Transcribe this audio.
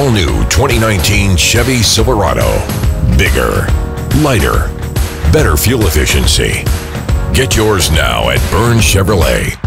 all-new 2019 Chevy Silverado. Bigger, lighter, better fuel efficiency. Get yours now at Burns Chevrolet.